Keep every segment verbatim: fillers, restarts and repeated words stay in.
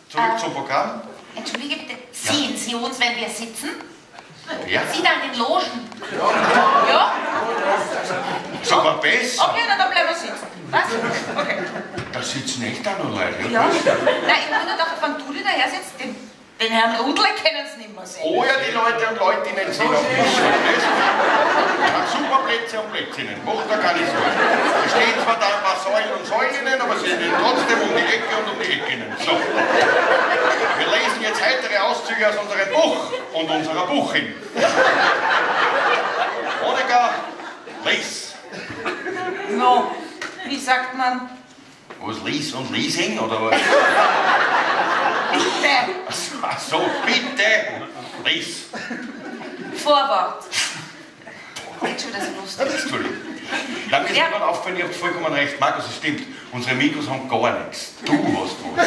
Zurück äh, zum Programm. Entschuldige bitte, sehen Sie uns, wenn wir sitzen? Ja. Sie da in den Logen? Ja? Sogar besser. Okay, na dann bleiben wir sitzen. Was? Okay. Da sitzen echt auch noch Leute. Ja? Nein, ich habe nur gedacht, wenn du da her sitzt, den, den Herrn Rudle können Sie nicht mehr sehen. Oh ja, die Leute und Leutinnen sind auf mich schon. Ja, super Plätze und Plätzinnen. Macht da keine Sorge. Da stehen zwar da ein paar Säulen und Säulinnen, aber sie sind trotzdem um die Ecke und um die Eckinnen. So. Wir lesen jetzt heitere Auszüge aus unserem Buch und unserer Buchin. Monika, lies. No, wie sagt man? Was, lies und Leasing, oder was? Bitte. Ach so, bitte. Lies. Vorwort. Geht schon, das ist lustig. Entschuldigung. Dann ist mir gerade aufgefallen, ihr habt vollkommen recht. Markus, es stimmt. Unsere Mikros haben gar nichts. Du hast was.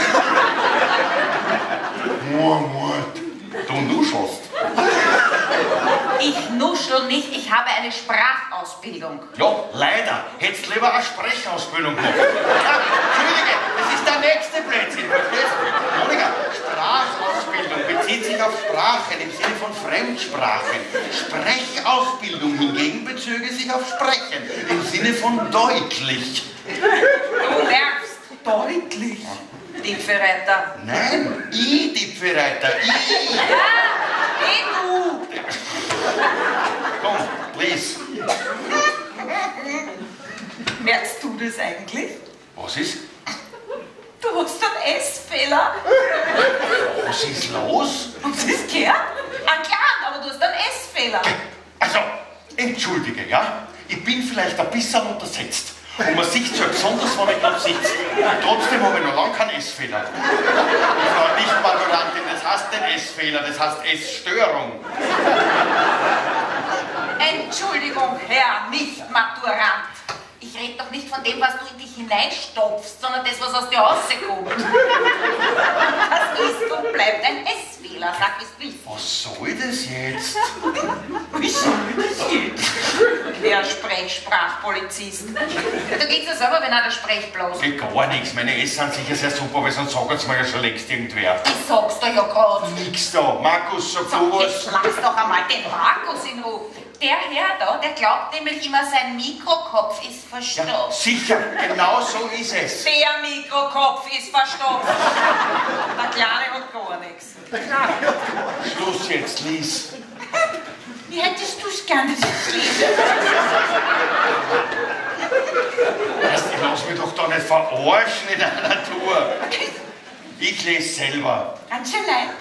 Mord. Du nuschelst. Ich nuschel nicht, ich habe eine Sprachausbildung. Ja, leider. Hättest lieber eine Sprechausbildung gemacht. Ja, Entschuldige, das ist der nächste Blödsinn, verstehst du? Monika, Sprachausbildung bezieht sich auf Sprachen im Sinne von Fremdsprachen. Sprechausbildung hingegen bezöge sich auf Sprechen im Sinne von deutlich. Du nervst. Deutlich? Dipfelreiter. Nein, ich Dipfelreiter, ich. Ja, eh du. Komm, lies. Merkst du das eigentlich? Was ist? Du hast einen S-Fehler. Was ist los? Hast du das gehört? Ein kleinen, aber du hast einen S-Fehler. Also, entschuldige, ja? Ich bin vielleicht ein bisschen untersetzt. Und man sieht es ja besonders, wenn ich gerade sitze. Trotzdem habe ich noch lange keinen S-Fehler. Frau Nicht-Maturantin, das heißt nicht S-Fehler, das heißt S-Störung. Entschuldigung, Herr Nicht-Maturant. Ich rede doch nicht von dem, was du in dich hineinstopfst, sondern das, was aus dir rauskommt. Das ist und bleibt ein S-Fehler, sag wie es willst. Was soll das jetzt? Wie soll das jetzt? Herr Sprechsprachpolizist. Da geht's ja selber, wenn einer spricht bloß. Geht gar nichts. Meine S sind sicher sehr super, weil sonst sagt es mir ja schon längst irgendwer. Ich sag's dir ja grad. Nix da. Markus, sag Sag, du jetzt was. lass doch einmal den Markus in Ruhe. Der Herr da, der glaubt nämlich immer, sein Mikrokopf ist verstopft. Ja, sicher, genau so ist es. Der Mikrokopf ist verstopft. Der Kleine hat gar nichts. Schluss jetzt, lies. Wie hättest du's gern, dieses Lied? Weißt, ich lass mich doch da nicht verarschen in einer Tour. Ich lese selber. Ganz schön leid.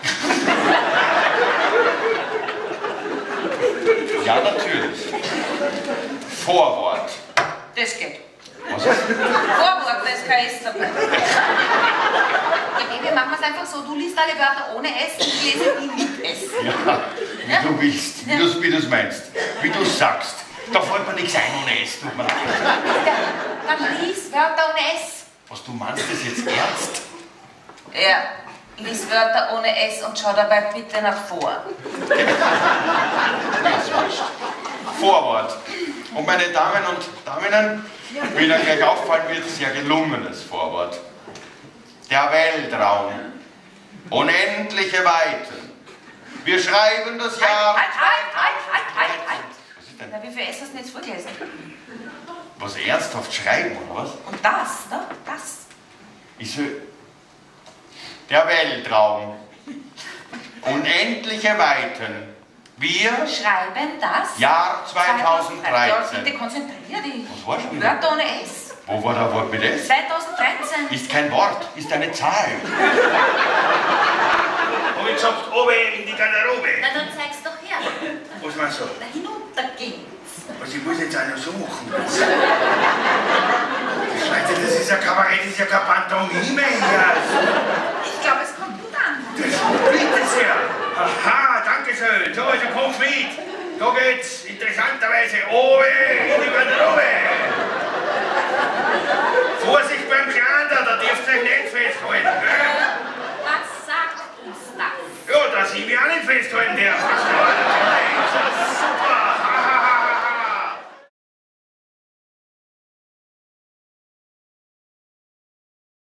Ja, natürlich. Vorwort. Das geht. Was ist? Vorwort, da ist kein S dabei. Ja, wir machen es einfach so, du liest alle Wörter ohne S, ich lese die mit S. Ja, wie Ja? du willst, wie Ja. du wie du's meinst, wie du sagst. Da fällt mir nichts ein ohne S, tut mir leid. Dann lies Wörter ohne S. Was, du meinst das jetzt ernst? Ja, lies Wörter ohne S und schau dabei bitte nach vor. Ganz wurscht. Vorwort. Und meine Damen und Damen, wie Ihnen gleich auffallen wird, sehr gelungenes Vorwort. Der Weltraum. Unendliche Weiten. Wir schreiben das Jahr... Halt, halt, halt, halt, halt, halt. Was ist denn? Na, wie viel S hast du denn jetzt vorgelesen? Was, ernsthaft schreiben, oder was? Und das, ne? Das. Ich so... Der Weltraum. Unendliche Weiten. Wir... Schreiben das. Jahr Ja, zweitausenddreizehn. bitte konzentrier dich. Was war schon wieder? Wörter ohne S. Wo war der Wort mit S? zweitausenddreizehn. Ist kein Wort, ist eine Zahl. Hab ich gesagt, oben in die Garderobe. Na, dann zeig's doch her. Was meinst du? Da hinunter geht's. Was, ich muss jetzt einer so machen. Scheiße, das ist ja Kabarett, das ist ja kein Pantomime hier. Ich glaube, es kommt gut an. Das bitte sehr. Aha, danke schön. So, also kommst mit. Da geht's interessanterweise oben in die Garderobe. Vorsicht beim Kleinen